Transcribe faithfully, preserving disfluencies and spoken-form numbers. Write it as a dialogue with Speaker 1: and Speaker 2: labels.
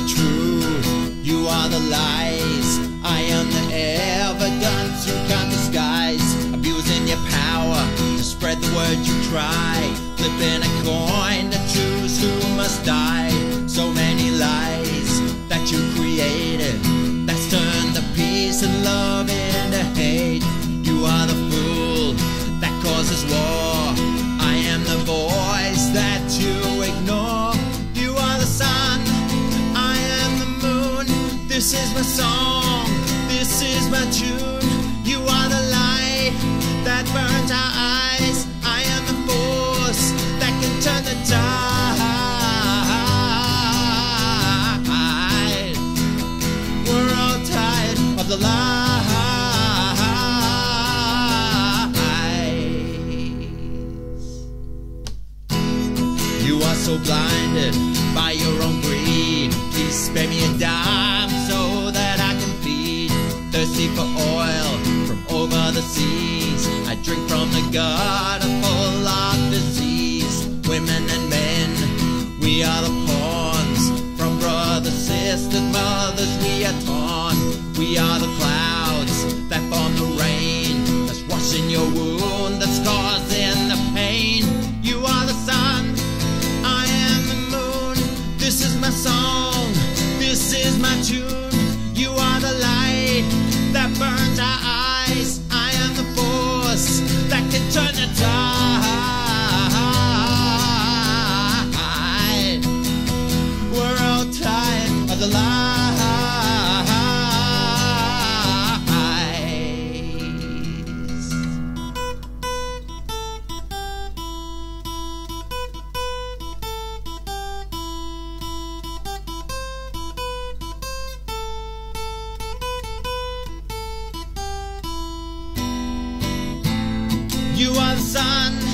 Speaker 1: truth, you are the lies. I am the evidence you can't disguise. Abusing your power to spread the word you try. Flipping a coin to choose who must die. So many lies that you created, that's turned the peace and love into hate. You are the fool that causes war. I am the voice that you ignore. You are the sun, I am the moon. This is my song, this is my tune. You are the light that burns our eyes. I am the force that can turn the tide. We're all tired of the lies. You are so blinded by your own greed. Please spare me a dime so that I can feed. Thirsty for oil from over the seas. I drink from the garden full of disease. Women and men, we are the pawns. From brothers, sisters, mothers, we are torn. We are the clouds that form the rain, that's washing your wound, that's causing the pain. You are the sun, I am the moon. This is my song, this is my tune. You are the light that burns our eyes. I am the force that can turn the tide. We're all tired of the lies. You are the sun,